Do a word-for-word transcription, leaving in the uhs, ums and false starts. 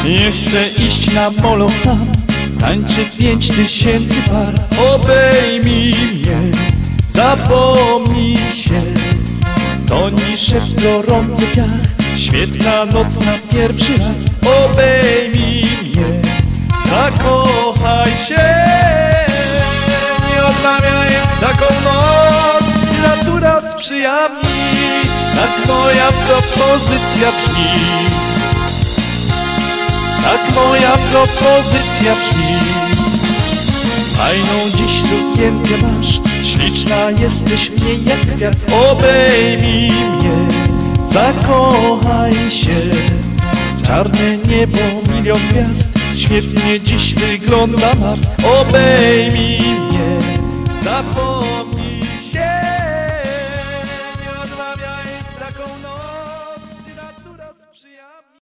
Nie chcę iść na molo sam, tańczy pięć tysięcy par. Obejmij mnie, zapomnij się. Toni szept, gorący piach, świetna noc na pierwszy raz. Obejmij mnie, zakochaj się. Nie odmawiaj w taką noc, natura sprzyja mi. Tak moja propozycja brzmi, tak moja propozycja brzmi. Fajną dziś sukienkę masz, śliczna jesteś w niej jak kwiat. Obejmij mnie, zakochaj się. Czarne niebo, milion gwiazd, świetnie dziś wygląda Mars. Obejmij mnie, zapomnij się.